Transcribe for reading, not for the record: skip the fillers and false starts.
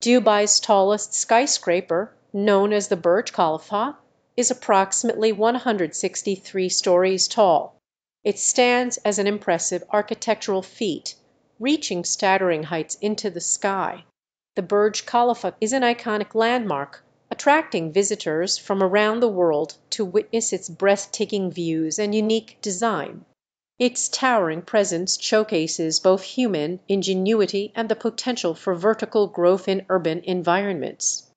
Dubai's tallest skyscraper, known as the Burj Khalifa, is approximately 163 stories tall. It stands as an impressive architectural feat, reaching staggering heights into the sky. The Burj Khalifa is an iconic landmark, attracting visitors from around the world to witness its breathtaking views and unique design. Its towering presence showcases both human ingenuity and the potential for vertical growth in urban environments.